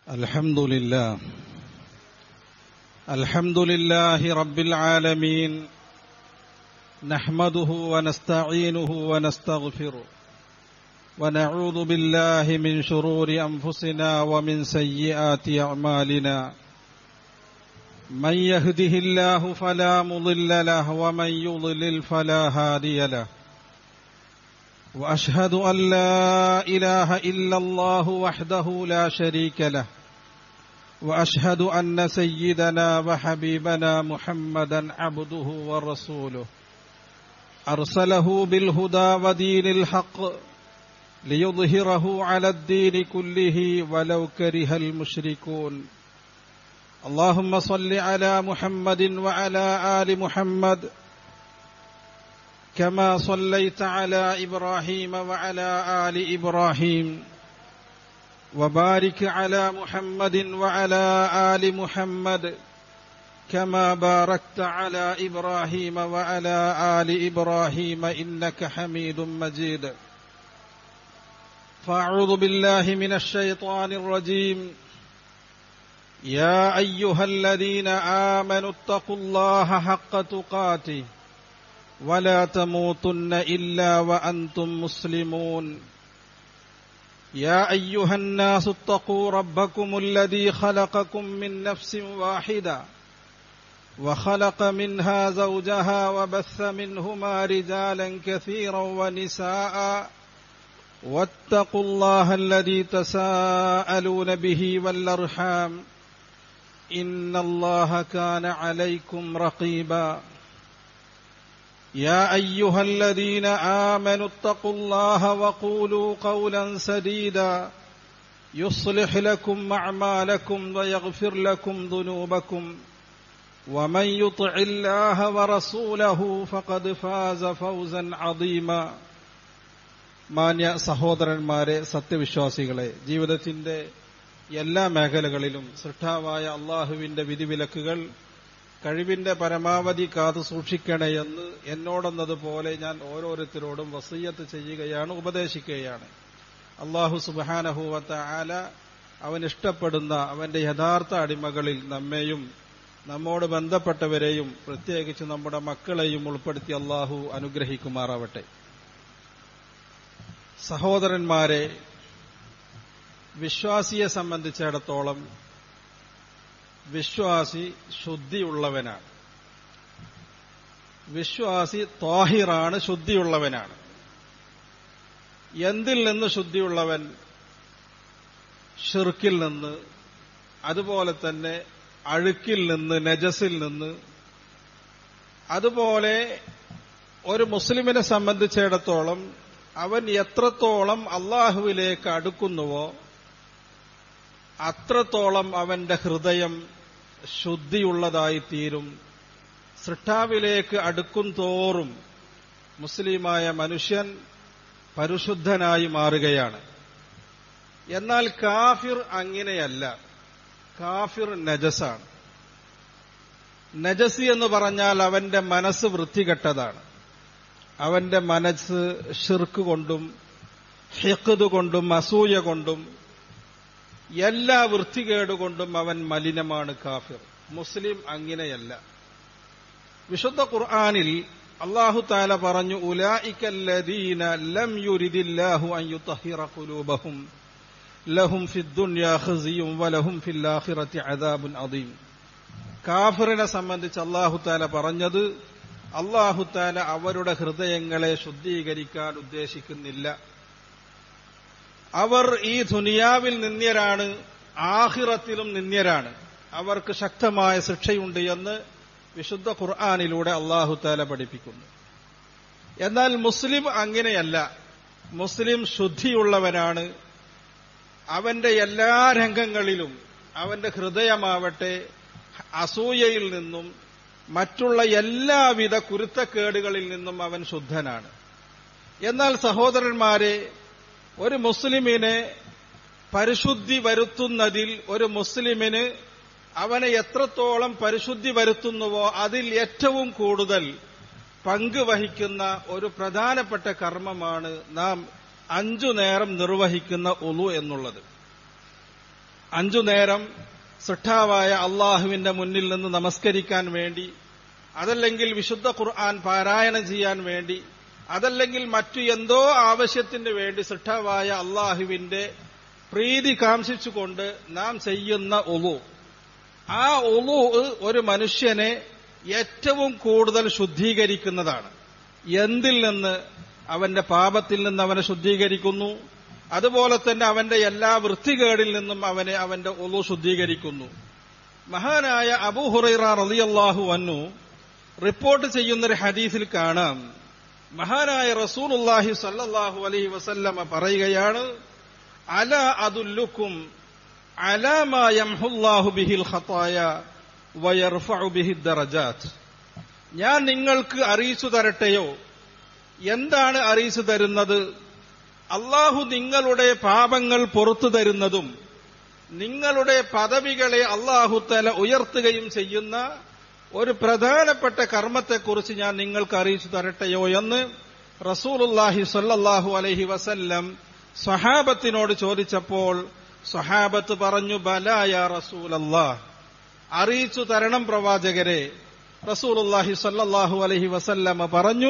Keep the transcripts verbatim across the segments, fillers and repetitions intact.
الحمد لله الحمد لله رب العالمين نحمده ونستعينه ونستغفره ونعوذ بالله من شرور أنفسنا ومن سيئات أعمالنا من يهده الله فلا مضل له ومن يضلل فلا هادي له وأشهد أن لا إله إلا الله وحده لا شريك له وأشهد أن سيدنا وحبيبنا محمدا عبده ورسوله أرسله بالهدى ودين الحق ليظهره على الدين كله ولو كره المشركون اللهم صل على محمد وعلى آل محمد كما صليت على إبراهيم وعلى آل إبراهيم وبارك على محمد وعلى آل محمد كما باركت على إبراهيم وعلى آل إبراهيم إنك حميد مجيد فأعوذ بالله من الشيطان الرجيم يا أيها الذين آمنوا اتقوا الله حق تقاته ولا تموتن إلا وأنتم مسلمون يا أيها الناس اتقوا ربكم الذي خلقكم من نفس واحدة وخلق منها زوجها وبث منهما رجالا كثيرا ونساء واتقوا الله الذي تساءلون به والأرحام إن الله كان عليكم رقيبا يا أيها الذين آمنوا اتقوا الله وقولوا قولا سديدا يصلح لكم أعمالكم ويغفر لكم ذنوبكم ومن يطع الله ورسوله فقد فاز فوزا عظيما മാന്യ സഹോദരന്മാരെ, സത്യവിശ്വാസികളെ, ജീവിതത്തിന്റെ എല്ലാ മേഖലകളിലും സൃഷ്ടാവായ അള്ളാഹുവിന്റെ വിധിവിലക്കുകൾ കഴിവിന്റെ പരമാവധി കാത്തു സൂക്ഷിക്കണമെന്ന് എന്നോടെന്നതുപോലെ ഞാൻ ഓരോരുത്തരോടും വസിയ്യത്ത് ചെയ്യുകയാണ്, ഉപദേശിക്കുകയാണ്. അല്ലാഹു സുബ്ഹാനഹു വ തആല അവൻ ഇഷ്ടപ്പെടുന്ന അവന്റെ യഥാർത്ഥ അടിമകളിൽ നമ്മെയും നമ്മോട് ബന്ധപ്പെട്ടവരെയും പ്രത്യേകിച്ച് നമ്മുടെ മക്കളെയും ഉൾപ്പെടുത്തി അല്ലാഹു അനുഗ്രഹിക്കുമാറാവട്ടെ. സഹോദരന്മാരെ, വിശ്വാസിയെ സംബന്ധിച്ചിടത്തോളം വിശ്വാസി ശുദ്ധിയുള്ളവനാണ്. വിശ്വാസി ത്വാഹിറാണ്, ശുദ്ധിയുള്ളവനാണ്. എന്തിൽ നിന്ന് ശുദ്ധിയുള്ളവൻ? ഷിർക്കിൽ നിന്ന്, അതുപോലെ തന്നെ അഴുക്കിൽ നിന്ന്, നജസിൽ നിന്ന്. അതുപോലെ ഒരു മുസ്ലിമിനെ സംബന്ധിച്ചിടത്തോളം അവൻ എത്രത്തോളം അള്ളാഹുവിലേക്ക് അടുക്കുന്നുവോ അത്രത്തോളം അവന്റെ ഹൃദയം ശുദ്ധിയുള്ളതായിത്തീരും. സൃഷ്ടാവിലേക്ക് അടുക്കും തോറും മുസ്ലിമായ മനുഷ്യൻ പരിശുദ്ധനായി മാറുകയാണ്. എന്നാൽ കാഫിർ അങ്ങനെയല്ല. കാഫിർ നജസാണ്. നജസി എന്ന് പറഞ്ഞാൽ അവന്റെ മനസ്സ് വൃത്തികെട്ടതാണ്. അവന്റെ മനസ്സ് ഷിർക്ക് കൊണ്ടും ഹിഖ്ദ് കൊണ്ടും അസൂയ കൊണ്ടും എല്ലാ വൃത്തികേടുകൊണ്ടും അവൻ മലിനമാണ് കാഫിർ. മുസ്ലിം അങ്ങനെയല്ല. വിശുദ്ധ ഖുർആനിൽ അല്ലാഹു തആല പറഞ്ഞു, ഉലൈകല്ലദീന ലം യുരിദില്ലാഹു അൻ യുതഹിറ ഖുലൂബഹും ലഹും ഫിദ്ദുനിയാ ഖിസ്യും വലഹും ഫിൽ ആഖിറതി അദാബുൻ അദീം. കാഫിറിനെ സംബന്ധിച്ച് അല്ലാഹു തആല പറഞ്ഞത്, അല്ലാഹു തആല അവരുടെ ഹൃദയങ്ങളെ ശുദ്ധീകരിക്കാൻ ഉദ്ദേശിക്കുന്നില്ല. അവർ ഈ ദുനിയാവിൽ നിന്ദ്യരാണ്, ആഖിറത്തിലും നിന്ദ്യരാണ്. അവർക്ക് ശക്തമായ ശിക്ഷയുണ്ട് എന്ന് വിശുദ്ധ ഖുർആനിലൂടെ അല്ലാഹു തആല പഠിപ്പിക്കുന്നു. എന്നാൽ മുസ്ലിം അങ്ങനെയല്ല. മുസ്ലിം ശുദ്ധിയുള്ളവനാണ്. അവന്റെ എല്ലാ രംഗങ്ങളിലും അവന്റെ ഹൃദയമാവട്ടെ അസൂയയിൽ നിന്നും മറ്റുള്ള എല്ലാവിധ കുരുത്തക്കേടുകളിൽ നിന്നും അവൻ ശുദ്ധനാണ്. എന്നാൽ സഹോദരന്മാരെ, ഒരു മുസ്ലിമിനെ പരിശുദ്ധി വരുത്തുന്നതിൽ ഒരു മുസ്ലിമിന് അവനെ എത്രത്തോളം പരിശുദ്ധി വരുത്തുന്നുവോ അതിൽ ഏറ്റവും കൂടുതൽ പങ്ക് വഹിക്കുന്ന ഒരു പ്രധാനപ്പെട്ട കർമ്മമാണ് നാം അഞ്ചു നേരം നിർവഹിക്കുന്ന ഉളു എന്നുള്ളത്. അഞ്ചു നേരം സൃഷ്ടാവായ അള്ളാഹുവിന്റെ മുന്നിൽ നിന്ന് നമസ്കരിക്കാൻ വേണ്ടി, അതല്ലെങ്കിൽ വിശുദ്ധ ഖുർആൻ പാരായണം ചെയ്യാൻ വേണ്ടി, അതല്ലെങ്കിൽ മറ്റു എന്തോ ആവശ്യത്തിന് വേണ്ടി സൃഷ്ടാവായ അള്ളാഹുവിന്റെ പ്രീതി കാംക്ഷിച്ചുകൊണ്ട് നാം ചെയ്യുന്ന ഉളു, ആ ഉളു ഒരു മനുഷ്യനെ ഏറ്റവും കൂടുതൽ ശുദ്ധീകരിക്കുന്നതാണ്. എന്തിൽ നിന്ന്? അവന്റെ പാപത്തിൽ നിന്ന് അവനെ ശുദ്ധീകരിക്കുന്നു. അതുപോലെ തന്നെ അവന്റെ എല്ലാ വൃത്തികേടിൽ നിന്നും അവനെ അവന്റെ ഉളു ശുദ്ധീകരിക്കുന്നു. മഹാനായ അബൂ ഹുറൈറ റളിയല്ലാഹു അൻഹു റിപ്പോർട്ട് ചെയ്യുന്നൊരു ഹദീസിൽ കാണാം, മഹാനായ റസൂലുള്ളാഹി സ്വല്ലല്ലാഹു അലൈഹി വസല്ലമ പറയുകയാണ്, അലാ അദുല്ലുക്കും അലാ മാ യംഹുല്ലാഹു ബിഹിൽ ഖതായ വയർഫഉ ബിഹിദ് ദറജാത്ത്. ഞാൻ നിങ്ങൾക്ക് അറിയിച്ചു തരട്ടെയോ? എന്താണ് അറിയിച്ചു തരുന്നത്? അള്ളാഹു നിങ്ങളുടെ പാപങ്ങൾ പുറത്തു തരുന്നതും നിങ്ങളുടെ പദവികളെ അള്ളാഹു തആല ഉയർത്തുകയും ചെയ്യുന്ന ഒരു പ്രധാനപ്പെട്ട കർമ്മത്തെക്കുറിച്ച് ഞാൻ നിങ്ങൾക്ക് അറിയിച്ചു തരട്ടെയോ എന്ന് റസൂലുള്ളാഹി സ്വല്ലല്ലാഹു അലൈഹി വസല്ലം സ്വഹാബത്തിനോട് ചോദിച്ചപ്പോൾ സ്വഹാബത്ത് പറഞ്ഞു, ബലാ യാ റസൂലല്ലാഹ്, അറിയിച്ചു തരണം പ്രവാചകരെ. റസൂലുള്ളാഹി സ്വല്ലല്ലാഹു അലൈഹി വസല്ലം പറഞ്ഞു,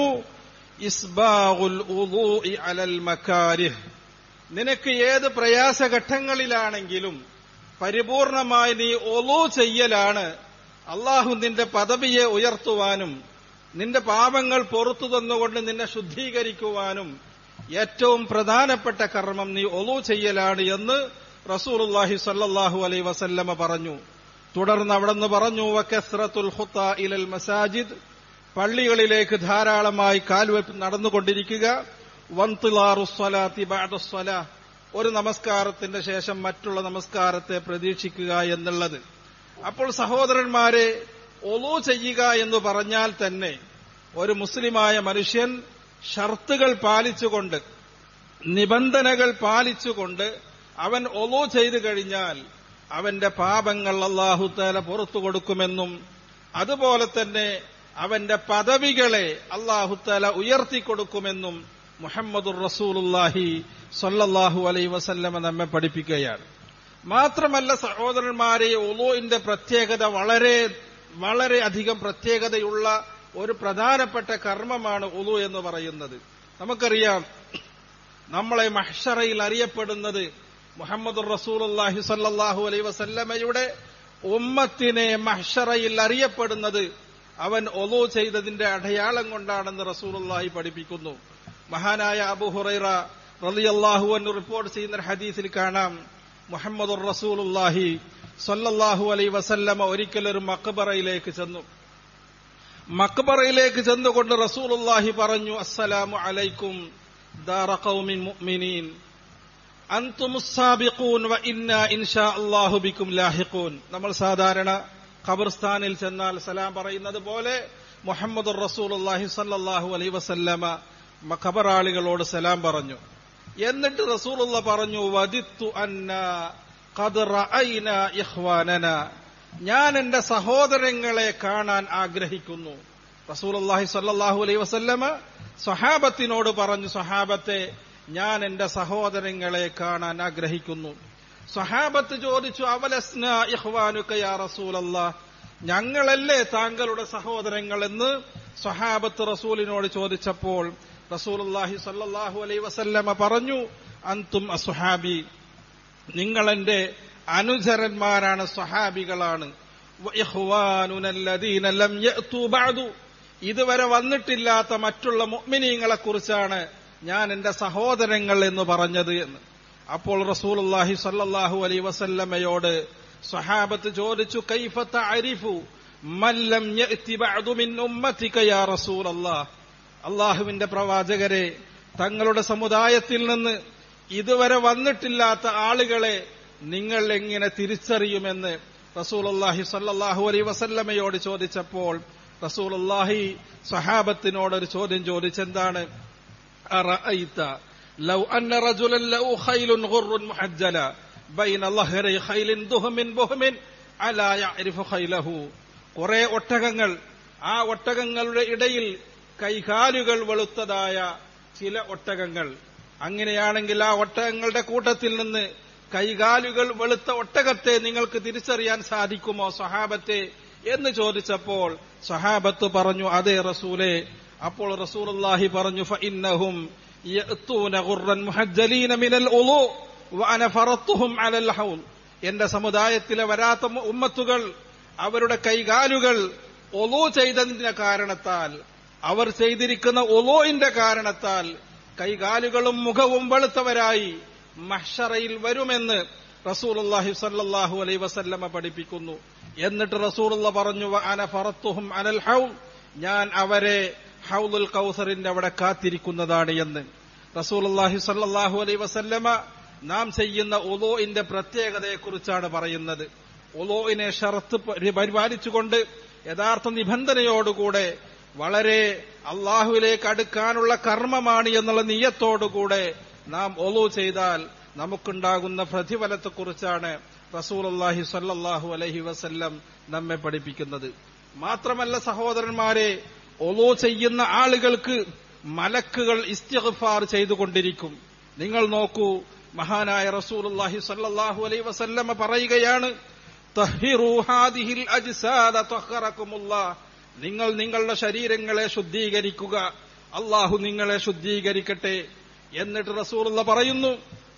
ഇസ്ബാഗുൽ ഉളൂഇ അലൽ മകാരിഹ്, നിനക്ക് ഏത് പ്രയാസഘട്ടങ്ങളിലാണെങ്കിലും പരിപൂർണമായി നീ ഉളൂ ചെയ്യലാണ് അള്ളാഹു നിന്റെ പദവിയെ ഉയർത്തുവാനും നിന്റെ പാപങ്ങൾ പുറത്തു തന്നുകൊണ്ട് നിന്നെ ശുദ്ധീകരിക്കുവാനും ഏറ്റവും പ്രധാനപ്പെട്ട കർമ്മം നീ ഉളൂ ചെയ്യലാണ് എന്ന് റസൂലുള്ളാഹി സ്വല്ലല്ലാഹു അലൈഹി വസല്ലമ പറഞ്ഞു. തുടർന്ന് അവിടുന്ന് പറഞ്ഞു, വകസ്റത്തുൽ ഖുതാ ഇലൽ മസാജിദ്, പള്ളികളിലേക്ക് ധാരാളമായി കാൽവെപ്പ് നടന്നുകൊണ്ടിരിക്കുക, വൻതിലാറുസ് സ്വലാത്തി ബഅദസ് സ്വലാ, ഒരു നമസ്കാരത്തിന്റെ ശേഷം മറ്റുള്ള നമസ്കാരത്തെ പ്രതീക്ഷിക്കുക എന്നുള്ളത്. അപ്പോൾ സഹോദരന്മാരെ, ഉളൂ ചെയ്യുക എന്ന് പറഞ്ഞാൽ തന്നെ ഒരു മുസ്ലിമായ മനുഷ്യൻ ഷർത്തുകൾ പാലിച്ചുകൊണ്ട്, നിബന്ധനകൾ പാലിച്ചുകൊണ്ട് അവൻ ഉളൂ ചെയ്തു കഴിഞ്ഞാൽ അവന്റെ പാപങ്ങൾ അല്ലാഹു തആല പുറത്തു കൊടുക്കുമെന്നും അതുപോലെ തന്നെ അവന്റെ പദവികളെ അല്ലാഹു തആല ഉയർത്തിക്കൊടുക്കുമെന്നും മുഹമ്മദുർ റസൂലുള്ളാഹി സ്വല്ലല്ലാഹു അലൈഹി വസല്ലമ നമ്മെ പഠിപ്പിക്കുകയാണ്. മാത്രമല്ല സഹോദരന്മാരെ, ഉളൂഇന്റെ പ്രത്യേകത വളരെ വളരെ അധികം പ്രത്യേകതയുള്ള ഒരു പ്രധാനപ്പെട്ട കർമ്മമാണ് ഉളൂ എന്ന് പറയുന്നത്. നമുക്കറിയാം, നമ്മളെ മഹ്ശറയിൽ അറിയപ്പെടുന്നത് മുഹമ്മദുർ റസൂലുള്ളാഹി സ്വല്ലല്ലാഹു അലൈഹി വസല്ലമയുടെ ഉമ്മത്തിനെ മഹ്ശറയിൽ അറിയപ്പെടുന്നത് അവൻ ഉളൂ ചെയ്തതിന്റെ അടയാളം കൊണ്ടാണെന്ന് റസൂലുള്ളാഹി പഠിപ്പിക്കുന്നു. മഹാനായ അബൂ ഹുറൈറ റളിയല്ലാഹു അൻഹു റിപ്പോർട്ട് ചെയ്യുന്ന ഹദീസിൽ കാണാം, മുഹമ്മദുർ റസൂലുള്ളാഹി സ്വല്ലല്ലാഹു അലൈഹി വസല്ലമ ഒരിക്കലൊരു മഖ്ബറയിലേക്ക് ചെന്നു. മഖ്ബറയിലേക്ക് ചെന്നുകൊണ്ട് റസൂലുള്ളാഹി പറഞ്ഞു, അസ്സലാമു അലൈക്കും ദാറ ഖൗമിൻ മുഅ്മിനീൻ അൻതുമുസ് സാബിഖൂൻ വ ഇന്നാ ഇൻഷാ അല്ലാഹു ബിക്കും ലാഹിഖൂൻ. നമ്മൾ സാധാരണ ഖബർസ്ഥാനിൽ ചെന്നാൽ സലാം പറയുന്നത് പോലെ മുഹമ്മദുർ റസൂലുള്ളാഹി സ്വല്ലല്ലാഹു അലൈഹി വസല്ലമ ഖബറാളികളോട് സലാം പറഞ്ഞു. എന്നിട്ട് റസൂലുള്ള പറഞ്ഞു, വദിത്തു അന്നാ ഖദ് റഅയ്നാ ഇഖ്വാനനാ, ഞാൻ എന്റെ സഹോദരങ്ങളെ കാണാൻ ആഗ്രഹിക്കുന്നു. റസൂലുള്ളാഹി സ്വല്ലല്ലാഹു അലൈഹി വസല്ലമ സ്വഹാബത്തിനോട് പറഞ്ഞു, സ്വഹാബത്തെ, ഞാൻ എന്റെ സഹോദരങ്ങളെ കാണാൻ ആഗ്രഹിക്കുന്നു. സ്വഹാബത്ത് ചോദിച്ചു, അവലസ്നാ ഇഖ്വാനുക യാ റസൂലല്ലാഹ്, ഞങ്ങളല്ലേ താങ്കളുടെ സഹോദരങ്ങൾ എന്ന് സ്വഹാബത്ത് റസൂലിനോട് ചോദിച്ചപ്പോൾ റസൂലുള്ളാഹി സ്വല്ലല്ലാഹു അലൈഹി വസല്ലമ പറഞ്ഞു, അൻതും അസ്ഹാബി, നിങ്ങൾ എന്റെ അനുചരന്മാരാണ്, സ്വഹാബികളാണ്. വഇഖ്വാനുനല്ലദീന ലം യഅതു ബഅദു, ഇതുവരെ വന്നിട്ടില്ലാത്ത മറ്റുള്ള മുഅ്മിനീങ്ങളെ കുറിച്ചാണ് ഞാൻ എന്റെ സഹോദരങ്ങൾ എന്ന് പറഞ്ഞത് എന്ന്. അപ്പോൾ റസൂലുള്ളാഹി സ്വല്ലല്ലാഹു അലൈഹി വസല്ലമയോട് സ്വഹാബത്ത് ചോദിച്ചു, കൈഫ തഅരിഫു മൻ ലം യഅതി ബഅദു മിൻ ഉമ്മതിക യാ റസൂലല്ലാഹ്, അല്ലാഹുവിന്റെ പ്രവാചകരെ, തങ്ങളുടെ സമുദായത്തിൽ നിന്ന് ഇതുവരെ വന്നിട്ടില്ലാത്ത ആളുകളെ നിങ്ങൾ എങ്ങനെ തിരിച്ചറിയുമെന്ന് റസൂലുള്ളാഹി സ്വല്ലല്ലാഹു അലൈഹി വസല്ലമയോട് ചോദിച്ചപ്പോൾ റസൂലുള്ളാഹി സ്വഹാബത്തിനോടൊരു ചോദ്യം ചോദിച്ചെന്താണ്, അറഅയ്ത ലൗ അന്ന റജുലൻ ലഹു ഖൈലുൻ ഗുർറുൻ മുഹജ്ജല ബൈന ലഹ്രി ഖൈലിൻ ദുഹ്മിൻ ബുഹ്മിൻ അലാ യഅരിഫു ഖൈലഹു, കുറെ ഒട്ടകങ്ങൾ, ആ ഒട്ടകങ്ങളുടെ ഇടയിൽ കൈകാലുകൾ വെളുത്തതായ ചില ഒട്ടകങ്ങൾ, അങ്ങനെയാണെങ്കിൽ ആ ഒട്ടകങ്ങളുടെ കൂട്ടത്തിൽ നിന്ന് കൈകാലുകൾ വെളുത്ത ഒട്ടകത്തെ നിങ്ങൾക്ക് തിരിച്ചറിയാൻ സാധിക്കുമോ സ്വഹാബത്തെ എന്ന് ചോദിച്ചപ്പോൾ സ്വഹാബത്ത് പറഞ്ഞു, അതെ റസൂലേ. അപ്പോൾ റസൂലുള്ളാഹി പറഞ്ഞു, ഫഇന്നഹും യഅ്തൂന ഗുർറൻ മുഹജ്ജലീന മിനൽ ഉളൂ വഅന ഫറത്തുഹും അലൽ ഹൗൽ. എന്റെ സമുദായത്തിലെ വരാത്ത ഉമ്മത്തുകൾ അവരുടെ കൈകാലുകൾ ഒളൂ ചെയ്തതിന്റെ കാരണത്താൽ, അവർ ചെയ്തിരിക്കുന്ന ഒളൂഇന്റെ കാരണത്താൽ കൈകാലുകളും മുഖവും വെളുത്തവരായി മഹ്ശറയിൽ വരുമെന്ന് റസൂലുള്ളാഹി സ്വല്ലല്ലാഹു അലൈഹി വസല്ലമ പഠിപ്പിക്കുന്നു. എന്നിട്ട് റസൂലുള്ള പറഞ്ഞു, വഅന ഫറത്തുഹും അലൽ ഹൗൽ, ഞാൻ അവരെ ഹൗലുൽ കൗസറിന്റെ അവിടെ കാത്തിരിക്കുന്നതാണ് എന്ന്. റസൂലുള്ളാഹി സ്വല്ലല്ലാഹു അലൈഹി വസല്ലമ നാം ചെയ്യുന്ന ഉളൂഇന്റെ പ്രത്യേകതയെക്കുറിച്ചാണ് പറയുന്നത്. ഉളൂഇനെ ഷറത്ത് പരിപാലിച്ചുകൊണ്ട് യഥാർത്ഥ നിബന്ധനയോടുകൂടെ വളരെ അള്ളാഹുവിലേക്ക് അടുക്കാനുള്ള കർമ്മമാണ് എന്നുള്ള നിയ്യത്തോടുകൂടെ നാം ഉളൂ ചെയ്താൽ നമുക്കുണ്ടാകുന്ന പ്രതിഫലത്തെക്കുറിച്ചാണ് റസൂലുള്ളാഹി സ്വല്ലല്ലാഹു അലൈഹി വസല്ലം നമ്മെ പഠിപ്പിക്കുന്നത്. മാത്രമല്ല സഹോദരന്മാരെ, ഉളൂ ചെയ്യുന്ന ആളുകൾക്ക് മലക്കുകൾ ഇസ്തിഗ്ഫാർ ചെയ്തുകൊണ്ടിരിക്കും. നിങ്ങൾ നോക്കൂ, മഹാനായ റസൂലുള്ളാഹി സ്വല്ലല്ലാഹു അലൈഹി വസല്ലമ പറയുകയാണ്, തഹ്ഹിറൂ ഹാദിഹിൽ അജ്സാദ തഹ്ഹറകുമുല്ലാഹ്. നിങ്ങൾ നിങ്ങളുടെ ശരീരങ്ങളെ ശുദ്ധീകരിക്കുക, അല്ലാഹു നിങ്ങളെ ശുദ്ധീകരിക്കട്ടെ. എന്നിട്ട് റസൂലുള്ള പറയുന്നു,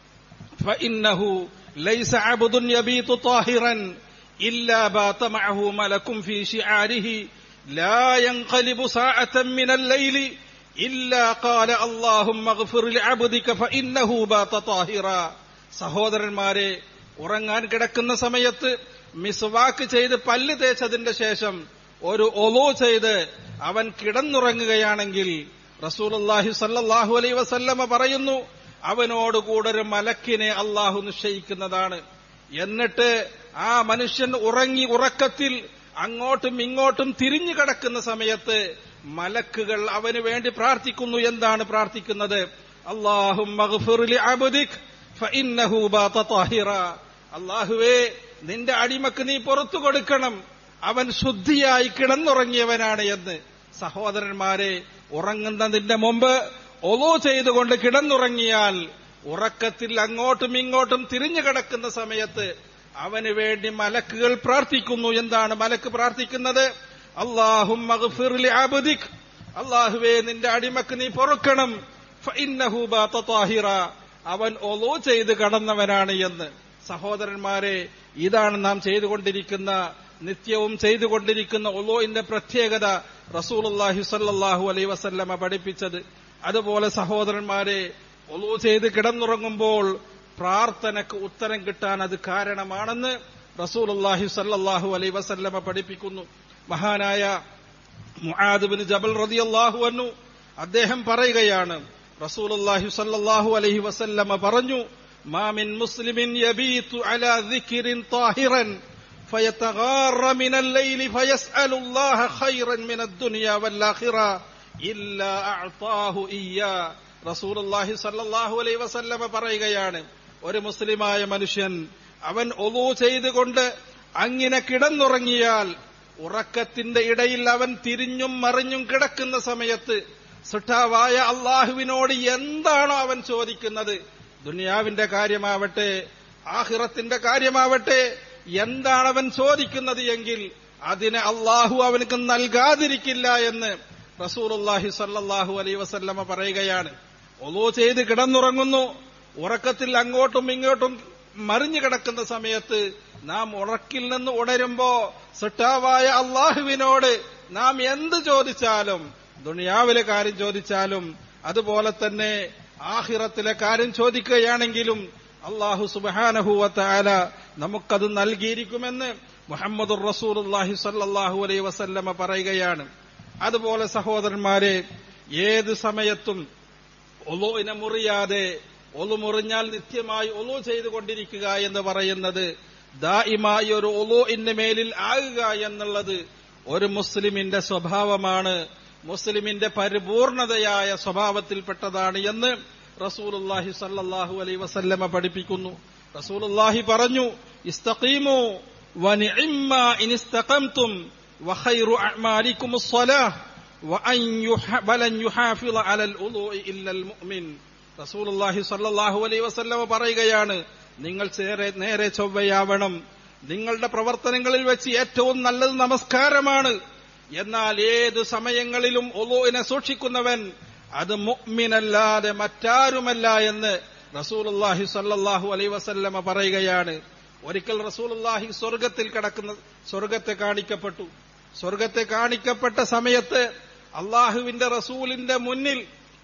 ഫഇന്നഹു ലൈസ അബ്ദുൻ യബീതു താഹിറൻ ഇല്ലാ ബാത മഅഹു മലകുൻ ഫീ ശിആരിഹി ലാ യൻഖലിബു സാഅതൻ മിനൽ ലൈലി ഇല്ലാ ഖാല അല്ലാഹുമ്മഗ്ഫിർ ലിഅബ്ദിക ഫഇന്നഹു ബാത താഹിറ. സഹോദരന്മാരെ, ഉറങ്ങാൻ കിടക്കുന്ന സമയത്ത് മിസ്വാക്ക് ചെയ്ത് പല്ല് തേച്ചതിന്റെ ശേഷം ഒരു ഒളൂ ചെയ്ത് അവൻ കിടന്നുറങ്ങുകയാണെങ്കിൽ റസൂലുള്ളാഹി സ്വല്ലല്ലാഹു അലൈഹി വസല്ലമ പറയുന്നു, അവനോടുകൂടെ ഒരു മലക്കിനെ അള്ളാഹു നിശ്ചയിക്കുന്നതാണ്. എന്നിട്ട് ആ മനുഷ്യൻ ഉറങ്ങി ഉറക്കത്തിൽ അങ്ങോട്ടും ഇങ്ങോട്ടും തിരിഞ്ഞു കിടക്കുന്ന സമയത്ത് മലക്കുകൾ അവന് വേണ്ടി പ്രാർത്ഥിക്കുന്നു. എന്താണ് പ്രാർത്ഥിക്കുന്നത്? അല്ലാഹുമ്മ ഗ്ഫിർ ലിഅബ്ദിക ഫഇന്നഹു ബാത താഹിറ. അല്ലാഹുവേ, നിന്റെ അടിമക്ക് നീ പുറത്തു കൊടുക്കണം, അവൻ ശുദ്ധിയായി കിടന്നുറങ്ങിയവനാണ് എന്ന്. സഹോദരന്മാരെ, ഉറങ്ങുന്നതിന്റെ മുമ്പ് ഒളൂ ചെയ്തുകൊണ്ട് കിടന്നുറങ്ങിയാൽ ഉറക്കത്തിൽ അങ്ങോട്ടും ഇങ്ങോട്ടും തിരിഞ്ഞു കിടക്കുന്ന സമയത്ത് അവന് വേണ്ടി മലക്കുകൾ പ്രാർത്ഥിക്കുന്നു. എന്താണ് മലക്ക് പ്രാർത്ഥിക്കുന്നത്? അല്ലാഹുമ്മ ഗ്ഫിർ ലിഅബ്ദിക, അല്ലാഹുവേ നിന്റെ അടിമക്ക് നീ പൊറുക്കണം, ഫഇന്നഹു ബാത താഹിറ, അവൻ ഒളൂ ചെയ്ത് കടന്നവനാണ് എന്ന്. സഹോദരന്മാരെ, ഇതാണ് നാം ചെയ്തുകൊണ്ടിരിക്കുന്ന നിത്യവും ചെയ്തുകൊണ്ടിരിക്കുന്ന ഒളൂഇന്റെ പ്രത്യേകത റസൂലുള്ളാഹി സ്വല്ലല്ലാഹു അലൈഹി വസല്ലമ പഠിപ്പിച്ചത്. അതുപോലെ സഹോദരന്മാരെ, ഒളൂ ചെയ്ത് കിടന്നുറങ്ങുമ്പോൾ പ്രാർത്ഥനക്ക് ഉത്തരം കിട്ടാൻ അത് കാരണമാണെന്ന് റസൂലുള്ളാഹി സ്വല്ലല്ലാഹു അലൈഹി വസല്ലമ പഠിപ്പിക്കുന്നു. മഹാനായ മുആദ് ബിൻ ജബൽ റളിയല്ലാഹു അൻഹു അദ്ദേഹം പറയുകയാണ്, റസൂലുള്ളാഹി സ്വല്ലല്ലാഹു അലൈഹി വസല്ലമ പറഞ്ഞു, മാ മിൻ മുസ്ലിമിൻ യബീതു അലാ ദിക്രിൻ താഹിറൻ ഫയതഗാറ മിനൽ ലൈലി ഫയസ്അലുല്ലാഹ ഖൈറൻ മിനദ് ദുനിയ വൽ ആഖിറ ഇല്ലാ അഅതാഹു ഇയ്യാ. റസൂലുള്ളാഹി സ്വല്ലല്ലാഹു അലൈഹി വസല്ലമ പറയുകയാണ്, ഒരു മുസ്ലിമായ മനുഷ്യൻ അവൻ ഒളൂ ചെയ്തുകൊണ്ട് അങ്ങനെ കിടന്നുറങ്ങിയാൽ ഉറക്കത്തിന്റെ ഇടയിൽ അവൻ തിരിഞ്ഞും മറിഞ്ഞും കിടക്കുന്ന സമയത്ത് സൃഷ്ടാവായ അള്ളാഹുവിനോട് എന്താണോ അവൻ ചോദിക്കുന്നത്, ദുനിയാവിന്റെ കാര്യമാവട്ടെ ആഖിറത്തിന്റെ കാര്യമാവട്ടെ, എന്താണ് അവൻ ചോദിക്കുന്നത് എങ്കിൽ അതിനെ അള്ളാഹു അവനക്ക് നൽകാതിരിക്കില്ല എന്ന് റസൂലുള്ളാഹി സ്വല്ലല്ലാഹു അലൈഹി വസല്ലമ പറയുകയാണ്. ഒളൂ ചെയ്ത് കിടന്നുറങ്ങുന്നു, ഉറക്കത്തിൽ അങ്ങോട്ടും ഇങ്ങോട്ടും മറിഞ്ഞു കിടക്കുന്ന സമയത്ത് നാം ഉറക്കിൽ നിന്ന് ഉണരുമ്പോ സൃഷ്ടാവായ അള്ളാഹുവിനോട് നാം എന്ത് ചോദിച്ചാലും, ദുനിയാവിലെ കാര്യം ചോദിച്ചാലും അതുപോലെ തന്നെ ആഖിറത്തിലെ കാര്യം ചോദിക്കുകയാണെങ്കിലും അല്ലാഹു സുബ്ഹാനഹു വ തആല നമുക്കത് നൽകിയിരിക്കുമെന്ന് മുഹമ്മദുർ റസൂലുള്ളാഹി സ്വല്ലല്ലാഹു അലൈഹി വസല്ലമ പറയുകയാണ്. അതുപോലെ സഹോദരന്മാരെ, ഏത് സമയത്തും ഒളൂഇനെ മുറിയാതെ, ഒളു മുറിഞ്ഞാൽ നിത്യമായി ഒളു ചെയ്തുകൊണ്ടിരിക്കുക എന്ന് പറയുന്നത്, ദായിമായി ഒരു ഒളൂഇന്റെ മേലിൽ ആകുക എന്നുള്ളത് ഒരു മുസ്ലിമിന്റെ സ്വഭാവമാണ്, മുസ്ലിമിന്റെ പരിപൂർണതയായ സ്വഭാവത്തിൽപ്പെട്ടതാണ് എന്ന് റസൂലുള്ളാഹി സ്വല്ലല്ലാഹു അലൈഹി വസല്ലമ പഠിപ്പിക്കുന്നു. റസൂലുള്ളാഹി പറഞ്ഞു, ഇസ്തഖീമു വനിഇമ്മ ഇനിസ്തഖംതും വഖൈറു അഅമാലികുമുസ് സ്വലാഹ് വഅൻ യുഹബലൻ യുഹാഫിള അലൽ ഉളൂഇ ഇല്ലൽ മുഅ്മിൻ. റസൂലുള്ളാഹി സ്വല്ലല്ലാഹു അലൈഹി വസല്ലമ പറയുകയാണ്, നിങ്ങൾ നേരെ ചൊവ്വയാവണം. നിങ്ങളുടെ പ്രവർത്തനങ്ങളിൽ വെച്ച് ഏറ്റവും നല്ലത് നമസ്കാരമാണ്. എന്നാൽ ഏതു സമയങ്ങളിലും ഒളൂഇനെ സൂക്ഷിക്കുന്നവൻ അത് മുഅ്മിനല്ലാതെ മറ്റാരുമല്ല എന്ന് റസൂലുള്ളാഹി സ്വല്ലല്ലാഹു അലൈഹി വസല്ലമ പറയുകയാണ്. ഒരിക്കൽ റസൂലുള്ളാഹി സ്വർഗത്തിൽ കടക്കുന്ന സ്വർഗത്തെ കാണിക്കപ്പെട്ടു. സ്വർഗത്തെ കാണിക്കപ്പെട്ട സമയത്ത് അള്ളാഹുവിന്റെ റസൂലിന്റെ മുന്നിൽ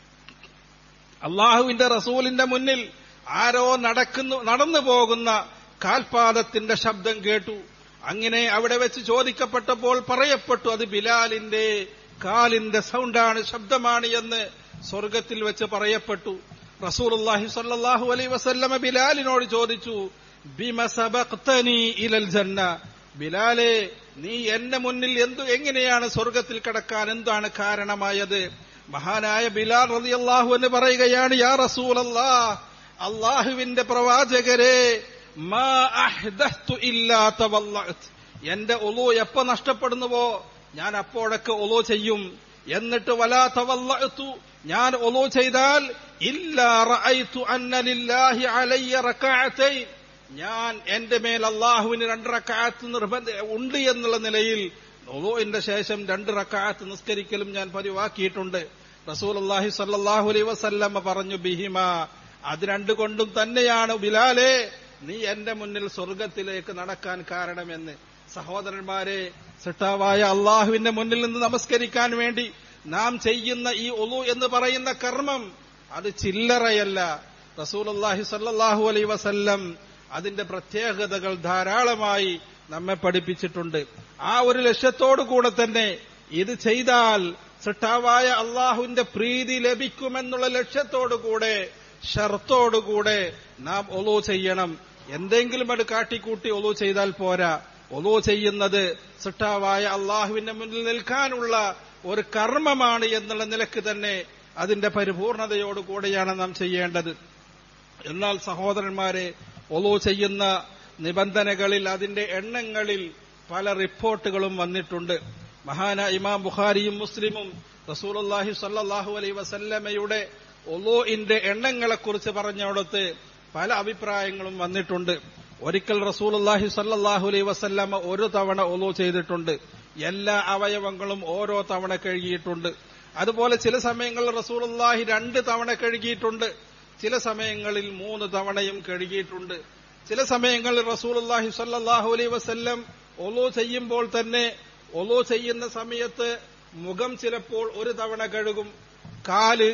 അള്ളാഹുവിന്റെ റസൂലിന്റെ മുന്നിൽ ആരോ നടക്കുന്നു നടന്നു പോകുന്ന കാൽപാദത്തിന്റെ ശബ്ദം കേട്ടു. അങ്ങനെ അവിടെ വെച്ച് ചോദിക്കപ്പെട്ടപ്പോൾ പറയപ്പെട്ടു അത് ബിലാലിന്റെ കാലിന്റെ സൗണ്ടാണ്, ശബ്ദമാണ് എന്ന് സ്വർഗത്തിൽ വെച്ച് പറയപ്പെട്ടു. റസൂലുള്ളാഹി സ്വല്ലല്ലാഹു അലൈഹി വസല്ലമ ബിലാലിനോട് ചോദിച്ചു, ബിമ സബഖ്തനി ഇലൽ ജന്ന, ബിലാലെ നീ എന്റെ മുന്നിൽ എന്തു എങ്ങനെയാണ് സ്വർഗത്തിൽ കടക്കാൻ എന്താണ് കാരണമായത്? മഹാനായ ബിലാൽ റളിയല്ലാഹു അൻഹു പറയുകയാണ്, യാ റസൂലല്ലാഹ്, അല്ലാഹുവിന്റെ പ്രവാചകരെ, മാ അഹ്ദസ്തു ഇല്ലാ തവല്ലഅത്, എന്റെ ഉളൂ എപ്പോ നഷ്ടപ്പെടുന്നുവോ ഞാൻ അപ്പോഴൊക്കെ ഉളൂ ചെയ്യും. എന്നിട്ട് വലാ തവല്ലഅതു, ഞാൻ ഉളൂ ചെയ്താൽ ഇല്ലാ റഅയ്തു അന്ന ലില്ലാഹി അലയ്യ റകഅതൈൻ, ഞാൻ എന്റെ മേൽ അല്ലാഹുവിന് രണ്ട് റക്അത്ത് നിർബന്ധം ഉണ്ട് എന്നുള്ള നിലയിൽ ഉളൂഇന്റെ ശേഷം രണ്ട് റക്അത്ത് നിസ്കരിക്കലും ഞാൻ പതിവാക്കിയിട്ടുണ്ട്. റസൂലുള്ളാഹി സ്വല്ലല്ലാഹു അലൈഹി വസല്ലമ പറഞ്ഞു, ബിഹിമാ, അത് രണ്ടുകൊണ്ടും തന്നെയാണ് ബിലാലെ നീ എന്റെ മുന്നിൽ സ്വർഗത്തിലേക്ക് നടക്കാൻ കാരണമെന്ന്. സഹോദരന്മാരെ, സൃഷ്ടാവായ അള്ളാഹുവിന്റെ മുന്നിൽ നിന്ന് നമസ്കരിക്കാൻ വേണ്ടി നാം ചെയ്യുന്ന ഈ ഉളൂ എന്ന് പറയുന്ന കർമ്മം അത് ചില്ലറയല്ല. റസൂലുള്ളാഹി സ്വല്ലല്ലാഹു അലൈഹി വസല്ലം അതിന്റെ പ്രത്യേകതകൾ ധാരാളമായി നമ്മെ പഠിപ്പിച്ചിട്ടുണ്ട്. ആ ഒരു ലക്ഷ്യത്തോടു കൂടെ തന്നെ ഇത് ചെയ്താൽ സൃഷ്ടാവായ അള്ളാഹുവിന്റെ പ്രീതി ലഭിക്കുമെന്നുള്ള ലക്ഷ്യത്തോടുകൂടെ ഷർത്തോടുകൂടെ നാം ഒളൂ ചെയ്യണം. എന്തെങ്കിലും അത് കാട്ടിക്കൂട്ടി ഒളൂ ചെയ്താൽ പോരാ. ഒളൂ ചെയ്യുന്നത് സൃഷ്ടാവായ അള്ളാഹുവിന്റെ മുന്നിൽ നിൽക്കാനുള്ള ഒരു കർമ്മമാണ് എന്നുള്ള നിലക്ക് തന്നെ അതിന്റെ പരിപൂർണതയോടുകൂടെയാണ് നാം ചെയ്യേണ്ടത്. എന്നാൽ സഹോദരന്മാരെ, ഒളൂ ചെയ്യുന്ന നിബന്ധനകളിൽ അതിന്റെ എണ്ണങ്ങളിൽ പല റിപ്പോർട്ടുകളും വന്നിട്ടുണ്ട്. മഹാന ഇമാം ബുഖാരിയും മുസ്ലിമും റസൂലുള്ളാഹി സ്വല്ലല്ലാഹു അലൈഹി വസല്ലമയുടെ ഒളൂഇന്റെ എണ്ണങ്ങളെക്കുറിച്ച് പറഞ്ഞിടത്ത് പല അഭിപ്രായങ്ങളും വന്നിട്ടുണ്ട്. ഒരിക്കൽ റസൂലുള്ളാഹി സ്വല്ലല്ലാഹു അലൈഹി വസല്ലമ ഒരു തവണ ഒളൂ ചെയ്തിട്ടുണ്ട്. എല്ലാ അവയവങ്ങളും ഓരോ തവണ കഴുകിയിട്ടുണ്ട്. അതുപോലെ ചില സമയങ്ങളിൽ റസൂലുള്ളാഹി രണ്ട് തവണ കഴുകിയിട്ടുണ്ട്. ചില സമയങ്ങളിൽ മൂന്ന് തവണയും കഴുകിയിട്ടുണ്ട്. ചില സമയങ്ങളിൽ റസൂലുള്ളാഹി സ്വല്ലല്ലാഹു അലൈഹി വസല്ലം ഒളൂ ചെയ്യുമ്പോൾ തന്നെ ഒളൂ ചെയ്യുന്ന സമയത്ത് മുഖം ചിലപ്പോൾ ഒരു തവണ കഴുകും, കാല്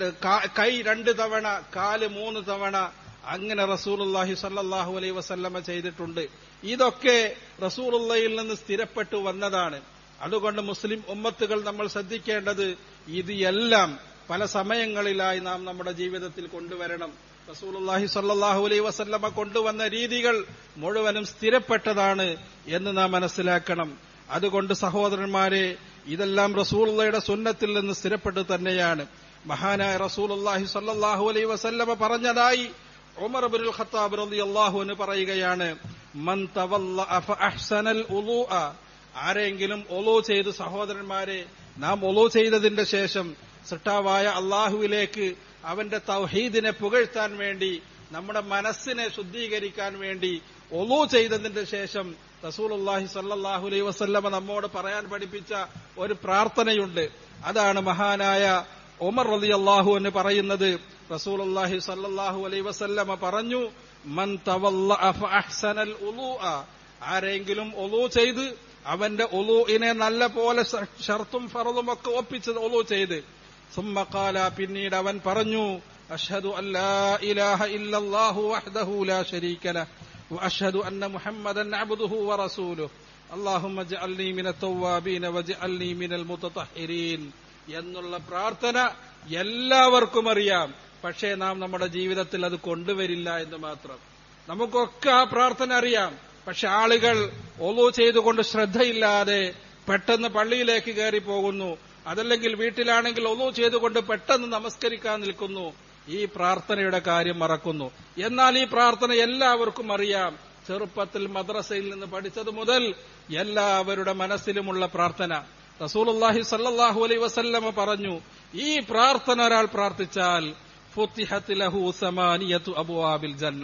കൈ രണ്ട് തവണ, കാല് മൂന്ന് തവണ, അങ്ങനെ റസൂലുള്ളാഹി സ്വല്ലല്ലാഹു അലൈഹി വസല്ലമ ചെയ്തിട്ടുണ്ട്. ഇതൊക്കെ റസൂലുള്ളാഹിയിൽ നിന്ന് സ്ഥിരപ്പെട്ടു വന്നതാണ്. അതുകൊണ്ട് മുസ്ലിം ഉമ്മത്തുകൾ നമ്മൾ ശ്രദ്ധിക്കേണ്ടത് ഇത് എല്ലാം പല സമയങ്ങളിലായി നാം നമ്മുടെ ജീവിതത്തിൽ കൊണ്ടുവരണം. റസൂലുള്ളാഹി സ്വല്ലല്ലാഹു അലൈഹി വസല്ലമ കൊണ്ടുവന്ന രീതികൾ മുഴുവനും സ്ഥിരപ്പെട്ടതാണ് എന്ന് നാം മനസ്സിലാക്കണം. അതുകൊണ്ട് സഹോദരന്മാരെ, ഇതെല്ലാം റസൂലുള്ളാഹിയുടെ സുന്നത്തിൽ നിന്ന് സ്ഥിരപ്പെട്ടു തന്നെയാണ്. മഹാനായ റസൂലുള്ളാഹി സ്വല്ലല്ലാഹു അലൈഹി വസല്ലമ പറഞ്ഞതായി ഉമർ ഇബ്നുൽ ഖത്താബ് റളിയല്ലാഹു അൻഹു പറയുകയാണ്, മൻ തവല്ലഅ ഫഅഹ്സനൽ ഉളൂഅ, ആരെങ്കിലും ഒളൂ ചെയ്ത്, സഹോദരന്മാരെ, നാം ഒളൂ ചെയ്തതിന്റെ ശേഷം സൃഷ്ടാവായ അള്ളാഹുവിലേക്ക് അവന്റെ തൗഹീദിനെ പുകഴ്ത്താൻ വേണ്ടി, നമ്മുടെ മനസ്സിനെ ശുദ്ധീകരിക്കാൻ വേണ്ടി ഒളൂ ചെയ്തതിന്റെ ശേഷം റസൂലുള്ളാഹി സ്വല്ലല്ലാഹു അലൈഹി വസല്ലമ നമ്മോട് പറയാൻ പഠിപ്പിച്ച ഒരു പ്രാർത്ഥനയുണ്ട്. അതാണ് മഹാനായ ഉമർ റളിയല്ലാഹു അൻഹു പറയുന്നത്. റസൂലുള്ളാഹി സ്വല്ലല്ലാഹു അലൈഹി വസല്ലമ പറഞ്ഞു, മൻ തവല്ലഅ ഫഅഹ്സനൽ ഉളൂഅ, ആരെങ്കിലും ഒളൂ ചെയ്ത് അവന്റെ ഒളൂഇനെ നല്ല പോലെ ഷർത്തും ഫർളും ഒക്കെ ഒപ്പിച്ച് ഒളൂ ചെയ്ത്, സുമ്മ ഖാല, പിന്നീട് അവൻ പറഞ്ഞു, അഷ്ഹദു അല്ലാ ഇലാഹ ഇല്ലല്ലാഹു വഹ്ദഹു ലാ ശരീക ലഹ് വഅഷ്ഹദു അന്ന മുഹമ്മദൻ അബ്ദുഹു വറസൂലുഹു അല്ലാഹുമ്മ ജഅൽനി മിനൽ തവ്വാബീന വജഅൽനി മിനൽ മുതതഹിരീൻ എന്നുള്ള പ്രാർത്ഥന എല്ലാവർക്കും അറിയാം. പക്ഷേ നാം നമ്മുടെ ജീവിതത്തിൽ അത് കൊണ്ടുവരില്ല എന്ന് മാത്രം. നമുക്കൊക്കെ ആ പ്രാർത്ഥന അറിയാം. പക്ഷെ ആളുകൾ ഒളൂ ചെയ്തുകൊണ്ട് ശ്രദ്ധയില്ലാതെ പെട്ടെന്ന് പള്ളിയിലേക്ക് കയറി പോകുന്നു. അതല്ലെങ്കിൽ വീട്ടിലാണെങ്കിൽ ഒളൂ ചെയ്തുകൊണ്ട് പെട്ടെന്ന് നമസ്കരിക്കാൻ നിൽക്കുന്നു. ഈ പ്രാർത്ഥനയുടെ കാര്യം മറക്കുന്നു. എന്നാൽ ഈ പ്രാർത്ഥന എല്ലാവർക്കും അറിയാം. ചെറുപ്പത്തിൽ മദ്രസയിൽ നിന്ന് പഠിച്ചത് മുതൽ എല്ലാവരുടെ മനസ്സിലുമുള്ള പ്രാർത്ഥന. റസൂലുള്ളാഹി സ്വല്ലല്ലാഹു അലൈഹി വസല്ലമ പറഞ്ഞു, ഈ പ്രാർത്ഥന ഒരാൾ പ്രാർത്ഥിച്ചാൽ ഫുത്തിഹത് ലഹു സമാനിയതു അബ്വാബിൽ ജന്ന,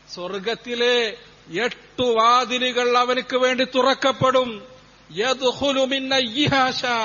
സ്വർഗത്തിലെ എട്ടു വാതിലുകൾ അവനക്ക് വേണ്ടി തുറക്കപ്പെടും. യദ്ഖുലു മിൻ അയ്യിഹാ ശാ,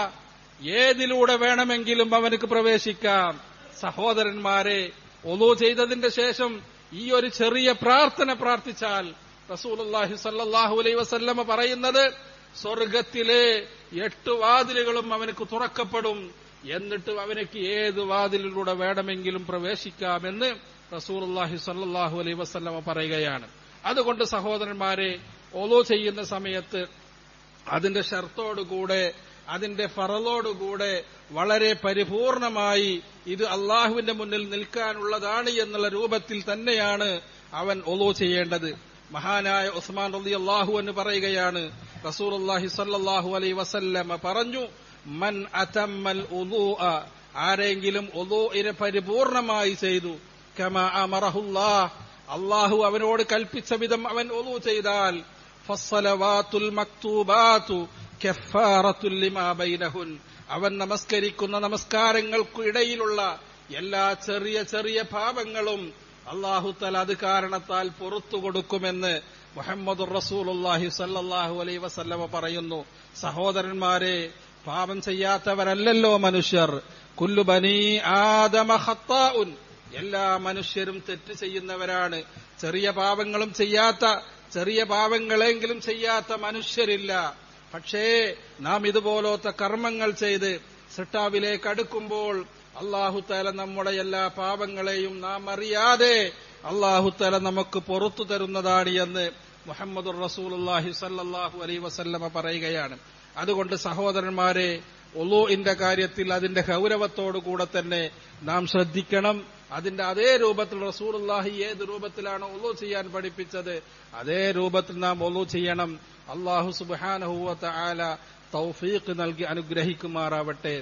ഏതിലൂടെ വേണമെങ്കിലും അവനക്ക് പ്രവേശിക്കാം. സഹോദരന്മാരെ, ഒളൂ ചെയ്തതിന്റെ ശേഷം ഈ ഒരു ചെറിയ പ്രാർത്ഥന പ്രാർത്ഥിച്ചാൽ റസൂലുള്ളാഹി സ്വല്ലല്ലാഹു അലൈഹി വസല്ലമ പറയുന്നത്, സ്വർഗത്തിലെ എട്ട് വാതിലുകളും അവനക്ക് തുറക്കപ്പെടും, എന്നിട്ട് അവനക്ക് ഏത് വാതിലിലൂടെ വേണമെങ്കിലും പ്രവേശിക്കാമെന്ന് റസൂലുള്ളാഹി സ്വല്ലല്ലാഹു അലൈഹി വസല്ലമ പറയുകയാണ്. അതുകൊണ്ട് സഹോദരന്മാരെ, ഒളൂ ചെയ്യുന്ന സമയത്ത് അതിന്റെ ഷർത്തോടുകൂടെ, അതിന്റെ ഫറലോടുകൂടെ വളരെ പരിപൂർണമായി ഇത് അള്ളാഹുവിന്റെ മുന്നിൽ നിൽക്കാനുള്ളതാണ് എന്നുള്ള രൂപത്തിൽ തന്നെയാണ് അവൻ ഒളൂ ചെയ്യേണ്ടത്. മഹാനായ ഉസ്മാൻ റളിയല്ലാഹു അൻഹു പറയുകയാണ്, റസൂലുള്ളാഹി സ്വല്ലല്ലാഹു അലൈഹി വസല്ലമ പറഞ്ഞു, മൻ അതമ്മൽ ഉളൂഅ, ആരെങ്കിലും ഉളൂഇനെ പരിപൂർണമായി ചെയ്തു, കമാ അമറഹുല്ലാഹ്, അള്ളാഹു അവനോട് കൽപ്പിച്ച വിധം അവൻ ഉളൂ ചെയ്താൽ, ഫസ്സലവാത്തുൽ മക്തൂബാതു കഫാറത്തുൽ ലിമാ ബൈനഹുൻ, അവൻ നമസ്കരിക്കുന്ന നമസ്കാരങ്ങൾക്കിടയിലുള്ള എല്ലാ ചെറിയ ചെറിയ പാപങ്ങളും അല്ലാഹു തആല അത് കാരണത്താൽ പുറത്തു കൊടുക്കുമെന്ന് മുഹമ്മദുർ റസൂലുള്ളാഹി സ്വല്ലല്ലാഹു അലൈഹി വസല്ലമ പറയുന്നു. സഹോദരന്മാരെ, പാപം ചെയ്യാത്തവരല്ലല്ലോ മനുഷ്യർ. കുല്ലു ബനീ ആദമ ഖത്താഉൻ, എല്ലാ മനുഷ്യരും തെറ്റ് ചെയ്യുന്നവരാണ്. ചെറിയ പാപങ്ങളും ചെയ്യാത്ത, ചെറിയ പാപങ്ങളെങ്കിലും ചെയ്യാത്ത മനുഷ്യരില്ല. പക്ഷേ നാം ഇതുപോലത്തെ കർമ്മങ്ങൾ ചെയ്ത് സൃഷ്ടാവിലേക്ക് അടുക്കുമ്പോൾ അല്ലാഹു തആല നമ്മുടെ എല്ലാ പാപങ്ങളെയും നാം അറിയാതെ അല്ലാഹു തആല നമുക്ക് പുറത്തു തരുന്നതാണ് എന്ന് മുഹമ്മദുർ റസൂലുള്ളാഹി സ്വല്ലല്ലാഹു അലൈഹി വസല്ലമ പറയുകയാണ്. അതുകൊണ്ട് സഹോദരന്മാരെ, ഉളൂഇന്റെ കാര്യത്തിൽ അതിന്റെ ഗൗരവത്തോടുകൂടെ തന്നെ നാം ശ്രദ്ധിക്കണം. അതിന്റെ അതേ രൂപത്തിൽ റസൂലുള്ളാഹി ഏത് രൂപത്തിലാണ് ഉളൂ ചെയ്യാൻ പഠിപ്പിച്ചത്, അതേ രൂപത്തിൽ നാം ഉളൂ ചെയ്യണം. അല്ലാഹു സുബ്ഹാനഹു വ തആല തൗഫീഖ് നൽകി അനുഗ്രഹിക്കുമാറാവട്ടെ.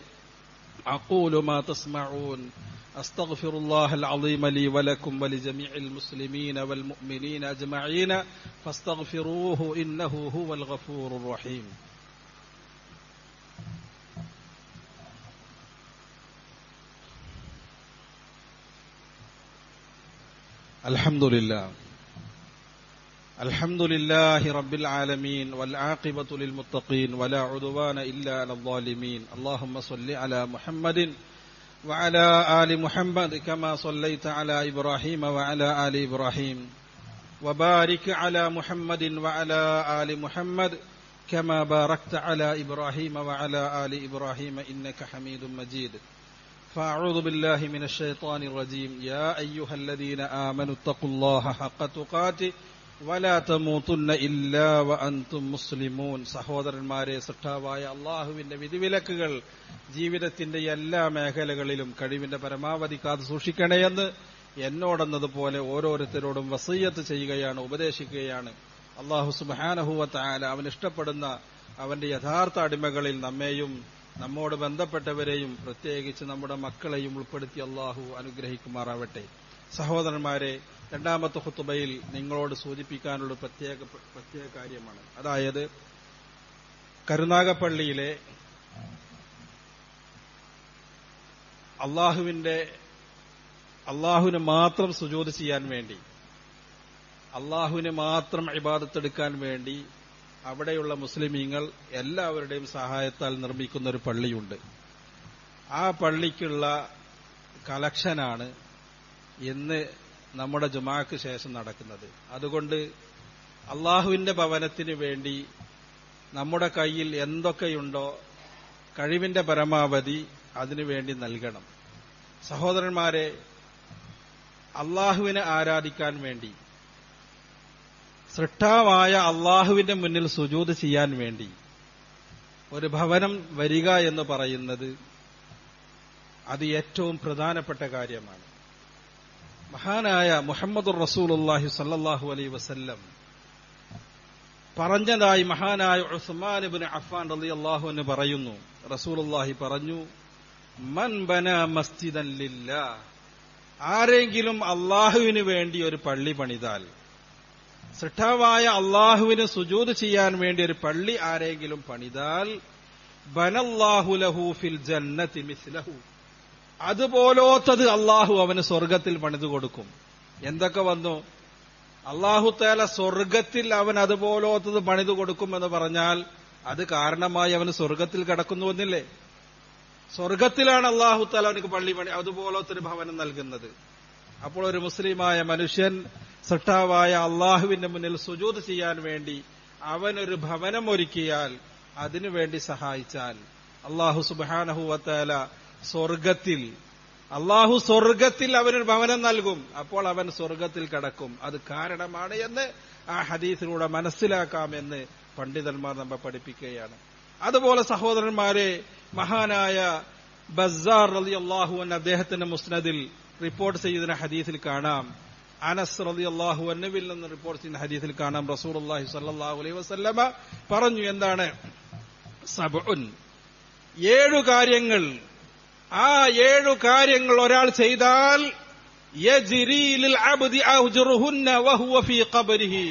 അഖൂലു മാ തസ്മഊൻ അസ്തഗ്ഫിറുല്ലാഹൽ അളീമ ലീ വലക്കും വലിജമീഇൽ മുസ്ലിമീന വൽ മുഅ്മിനീന അജ്മഈന ഫസ്തഗ്ഫിറൂഹു ഇന്നഹു ഹുവൽ ഗഫൂറുർ റഹീം. الحمد لله الحمد لله رب العالمين والعاقبة للمتقين ولا عدوان إلا على الظالمين. اللهم صل على محمد وعلى آل محمد كما صليت على إبراهيم وعلى آل إبراهيم وبارك على محمد وعلى آل محمد كما باركت على إبراهيم وعلى آل إبراهيم إنك حميد مجيد. فأعوذ بالله من الشيطان الرجيم. يا أيها الذين آمنوا اتقوا الله حق تقاته ولا تموتن إلا وأنتم مسلمون. സഹോദരന്മാരെ, സൃഷ്ടാവായ അല്ലാഹുവിന്റെ വിധിവിലക്കുകൾ ജീവിതത്തിന്റെ എല്ലാ മേഖലകളിലും കഴിവിന്റെ പരമാവധി കാത്തു സൂക്ഷിക്കണേയെന്ന് എന്നോടെന്നതുപോലെ ഓരോരുത്തരോടും വസിയ്യത്ത് ചെയ്യുകയാണ്, ഉപദേശിക്കുകയാണ്. അല്ലാഹു സുബ്ഹാനഹു വ തആല അവൻ ഇഷ്ടപ്പെടുന്ന അവന്റെ യഥാർത്ഥ അടിമകളിൽ നമ്മെയും നമ്മോട് ബന്ധപ്പെട്ടവരെയും പ്രത്യേകിച്ച് നമ്മുടെ മക്കളെയും ഉൾപ്പെടുത്തി അല്ലാഹു അനുഗ്രഹിക്കുമാറാവട്ടെ. സഹോദരന്മാരെ, രണ്ടാമത്തെ ഖുതുബയിൽ നിങ്ങളോട് സൂചിപ്പിക്കാനുള്ള പ്രത്യേക പ്രത്യേക കാര്യമാണ്. അതായത് കരുനാഗപ്പള്ളിയിലെ അള്ളാഹുവിന്റെ അള്ളാഹുവിന് മാത്രം സുജൂദ് ചെയ്യാൻ വേണ്ടി, അള്ളാഹുവിന് മാത്രം ഇബാദത്തെടുക്കാൻ വേണ്ടി അവിടെയുള്ള മുസ്ലിമീങ്ങൾ എല്ലാവരുടെയും സഹായത്താൽ നിർമ്മിക്കുന്ന ഒരു പള്ളിയുണ്ട്. ആ പള്ളിക്കുള്ള കളക്ഷനാണ് ഇന്ന് നമ്മുടെ ജുമാക്ക് ശേഷം നടക്കുന്നത്. അതുകൊണ്ട് അള്ളാഹുവിന്റെ ഭവനത്തിന് വേണ്ടി നമ്മുടെ കയ്യിൽ എന്തൊക്കെയുണ്ടോ കഴിവിന്റെ പരമാവധി അതിനുവേണ്ടി നൽകണം. സഹോദരന്മാരെ, അള്ളാഹുവിനെ ആരാധിക്കാൻ വേണ്ടി, സൃഷ്ടാവായ അള്ളാഹുവിന്റെ മുന്നിൽ സുജൂദ് ചെയ്യാൻ വേണ്ടി ഒരു ഭവനം വരിക എന്ന് പറയുന്നത് അത് ഏറ്റവും പ്രധാനപ്പെട്ട കാര്യമാണ്. മഹാനായ മുഹമ്മദുർ റസൂലുള്ളാഹി സ്വല്ലല്ലാഹു അലൈഹി വസല്ലം പറഞ്ഞതായി മഹാനായ ഉസ്മാൻ ഇബ്നു അഫ്ഫാൻ റളിയല്ലാഹു അൻഹു പറയുന്നു, റസൂലുള്ളാഹി പറഞ്ഞു, മൻ ബനാ മസ്ജിദൻ ലില്ലാഹ്, ആരെങ്കിലും അള്ളാഹുവിന് വേണ്ടി ഒരു പള്ളി പണിതാൽ, സൃഷ്ടാവായ അള്ളാഹുവിന് സുജൂദ് ചെയ്യാൻ വേണ്ടി ഒരു പള്ളി ആരെങ്കിലും പണിതാൽ, ബനല്ലാഹു ലഹു ഫിൽ ജന്നതി മിസ്ലഹു, അതുപോലോത്തത് അള്ളാഹു അവന് സ്വർഗത്തിൽ പണിതു കൊടുക്കും. എന്തൊക്കെ വന്നു? അല്ലാഹു തആല സ്വർഗത്തിൽ അവൻ അതുപോലത്തത് പണിതു കൊടുക്കുമെന്ന് പറഞ്ഞാൽ അത് കാരണമായി അവന് സ്വർഗത്തിൽ കടക്കുന്നുവെന്നില്ലേ? സ്വർഗത്തിലാണ് അല്ലാഹു തആല അവനക്ക് പള്ളി പണി അതുപോലത്തൊരു ഭവനം നൽകുന്നത്. അപ്പോൾ ഒരു മുസ്ലിമായ മനുഷ്യൻ സൃഷ്ടാവായ അള്ളാഹുവിന്റെ മുന്നിൽ സുജൂദ് ചെയ്യാൻ വേണ്ടി അവനൊരു ഭവനം ഒരുക്കിയാൽ, അതിനുവേണ്ടി സഹായിച്ചാൽ അള്ളാഹു സുബ്ഹാനഹു വ തആല സ്വർഗത്തിൽ അള്ളാഹു സ്വർഗത്തിൽ അവനൊരു ഭവനം നൽകും. അപ്പോൾ അവൻ സ്വർഗത്തിൽ കടക്കും. അത് കാരണമാണ് എന്ന് ആ ഹദീസിലൂടെ മനസ്സിലാക്കാമെന്ന് പണ്ഡിതന്മാർ നമ്മെ പഠിപ്പിക്കുകയാണ്. അതുപോലെ സഹോദരന്മാരെ, മഹാനായ ബസ്സാർ റളിയല്ലാഹു അൻഹു അദ്ദേഹത്തിന്റെ മുസ്നദിൽ റിപ്പോർട്ട് ചെയ്യുന്ന ഹദീസിൽ കാണാം, അനസ് റളിയല്ലാഹു അൻഹുവിൽ നിന്ന് റിപ്പോർട്ട് ചെയ്യുന്ന ഹദീസിൽ കാണാം, റസൂലുള്ളാഹി സ്വല്ലല്ലാഹു അലൈഹി വസല്ലമ പറഞ്ഞു, എന്താണ്? സബ്ഉൻ, ഏഴു കാര്യങ്ങൾ. ആ ഏഴു കാര്യങ്ങൾ ഒരാൾ ചെയ്താൽ യജ്രി ലിൽ അബ്ദി അജ്റുഹുന്ന വഹുവ ഫീ ഖബരിഹി,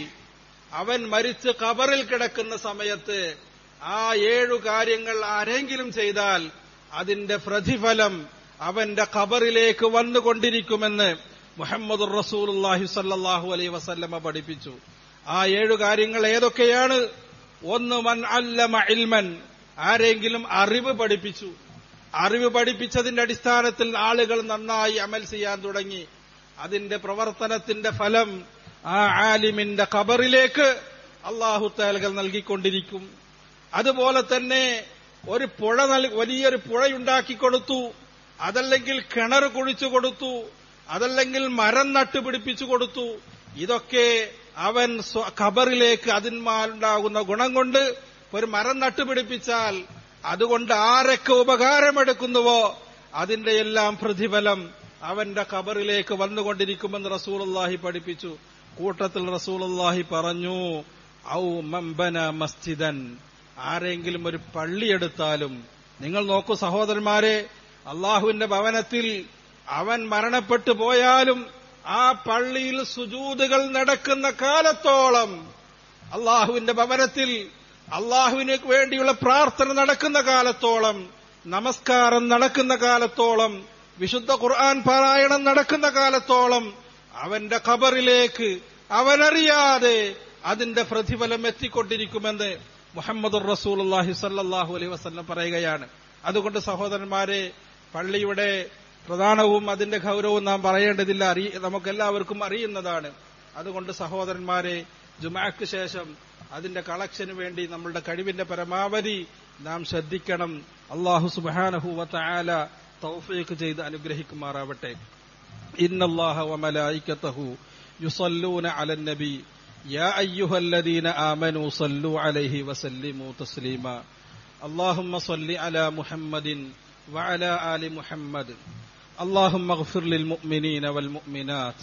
അവൻ മരിച്ച് ഖബറിൽ കിടക്കുന്ന സമയത്ത് ആ ഏഴു കാര്യങ്ങൾ ആരെങ്കിലും ചെയ്താൽ അതിന്റെ പ്രതിഫലം അവന്റെ ഖബറിലേക്ക് വന്നുകൊണ്ടിരിക്കുമെന്ന് മുഹമ്മദുർ റസൂലുള്ളാഹി സ്വല്ലല്ലാഹു അലൈഹി വസല്ലമ പഠിപ്പിച്ചു. ആ ഏഴു കാര്യങ്ങൾ ഏതൊക്കെയാണ്? ഒന്ന്, മൻ അല്ലമ ഇൽമൻ, ആരെങ്കിലും അറിവ് പഠിപ്പിച്ചു. അറിവ് പഠിപ്പിച്ചതിന്റെ അടിസ്ഥാനത്തിൽ ആളുകൾ നന്നായി അമൽ ചെയ്യാൻ തുടങ്ങി. അതിന്റെ പ്രവർത്തനത്തിന്റെ ഫലം ആ ആലിമിന്റെ ഖബറിലേക്ക് അല്ലാഹു തആല നൽകിക്കൊണ്ടിരിക്കും. അതുപോലെ തന്നെ ഒരു പുഴ, വലിയൊരു പുഴയുണ്ടാക്കി കൊടുത്തു, അതല്ലെങ്കിൽ കിണർ കുഴിച്ചു കൊടുത്തു, അതല്ലെങ്കിൽ മരം നട്ടുപിടിപ്പിച്ചു കൊടുത്തു. ഇതൊക്കെ അവൻ ഖബറിലേക്ക് അതിന്മാരുണ്ടാകുന്ന ഗുണം കൊണ്ട് ഒരു മരം നട്ടുപിടിപ്പിച്ചാൽ അതുകൊണ്ട് ആരൊക്കെ ഉപകാരമെടുക്കുന്നുവോ അതിന്റെ എല്ലാം പ്രതിഫലം അവന്റെ ഖബറിലേക്ക് വന്നുകൊണ്ടിരിക്കുമെന്ന് റസൂലുള്ളാഹി പഠിപ്പിച്ചു. കൂട്ടത്തിൽ റസൂലുള്ളാഹി പറഞ്ഞു, ഔ മംബന മസ്ജിദൻ, ആരെങ്കിലും ഒരു പള്ളിയെടുത്താലും. നിങ്ങൾ നോക്കൂ സഹോദരന്മാരെ, അള്ളാഹുവിന്റെ ഭവനത്തിൽ അവൻ മരണപ്പെട്ടു പോയാലും ആ പള്ളിയിൽ സുജൂദുകൾ നടക്കുന്ന കാലത്തോളം, അള്ളാഹുവിന്റെ ഭവനത്തിൽ അള്ളാഹുവിന് വേണ്ടിയുള്ള പ്രാർത്ഥന നടക്കുന്ന കാലത്തോളം, നമസ്കാരം നടക്കുന്ന കാലത്തോളം, വിശുദ്ധ ഖുർആൻ പാരായണം നടക്കുന്ന കാലത്തോളം അവന്റെ ഖബറിലേക്ക് അവനറിയാതെ അതിന്റെ പ്രതിഫലം എത്തിക്കൊണ്ടിരിക്കുമെന്ന് മുഹമ്മദുർ റസൂലുള്ളാഹി സ്വല്ലല്ലാഹു അലൈഹി വസല്ലം പറയുകയാണ്. അതുകൊണ്ട് സഹോദരന്മാരെ, പള്ളിയുടെ പ്രധാനവും അതിന്റെ ഗൗരവവും നാം പറയേണ്ടതില്ല, നമുക്കെല്ലാവർക്കും അറിയുന്നതാണ്. അതുകൊണ്ട് സഹോദരന്മാരെ, ജുമാക്ക് ശേഷം അതിന്റെ കളക്ഷന് വേണ്ടി നമ്മളുടെ കഴിവിന്റെ പരമാവധി നാം ശ്രദ്ധിക്കണം. അല്ലാഹു സുബ്ഹാനഹു വ തആല തൗഫീഖ് ചെയ്ത് അനുഗ്രഹിക്കുമാറാവട്ടെ. ഇന്നല്ലാഹ വ മലായികതഹു യുസല്ലൂന അലൻ നബി യാ അയ്യുഹല്ലദീന ആമനൂ സല്ലു അലൈഹി വസല്ലിമു തസ്ലീമാ. അല്ലാഹുമ്മ സല്ലി അലാ മുഹമ്മദിൻ വഅലാ ആലി മുഹമ്മദ്. അല്ലാഹുമ്മ ഇഗ്ഫിർ ലിൽ മുഅ്മിനീന വൽ മുഅ്മിനാത്ത്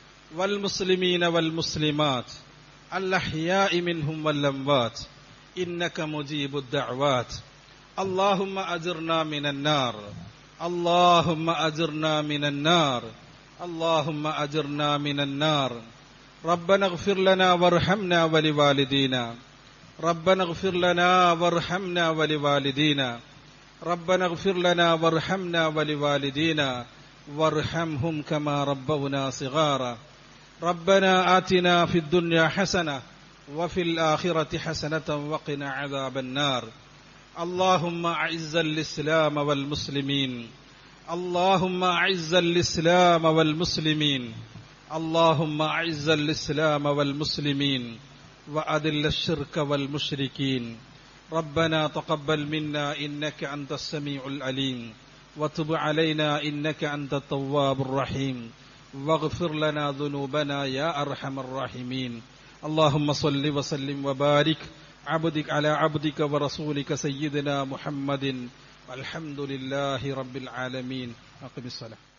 വൽ മുസ്ലിമീന വൽ മുസ്ലിമാത്ത് الأحياء منهم والأموات إنك مجيب الدعوات. اللهم أجرنا من النار، اللهم أجرنا من النار، اللهم أجرنا من النار. ربنا اغفر لنا وارحمنا ولوالدينا، ربنا اغفر لنا وارحمنا ولوالدينا، ربنا اغفر لنا وارحمنا ولوالدينا وارحمهم كما ربونا صغارا. ربنا آتنا في الدنيا حسنة وفي الآخرة حسنة وقنا عذاب النار. اللهم أعز الإسلام والمسلمين، اللهم أعز الإسلام والمسلمين، اللهم أعز الإسلام والمسلمين وأذل الشرك والمشركين. ربنا تقبل منا إنك أنت السميع العليم وتب علينا إنك أنت التواب الرحيم واغفر لنا ذنوبنا يا أرحم الراحمين. اللهم صل وسلم وبارك عبدك على عبدك ورسولك سيدنا محمد. الحمد لله رب العالمين. أقم الصلاة.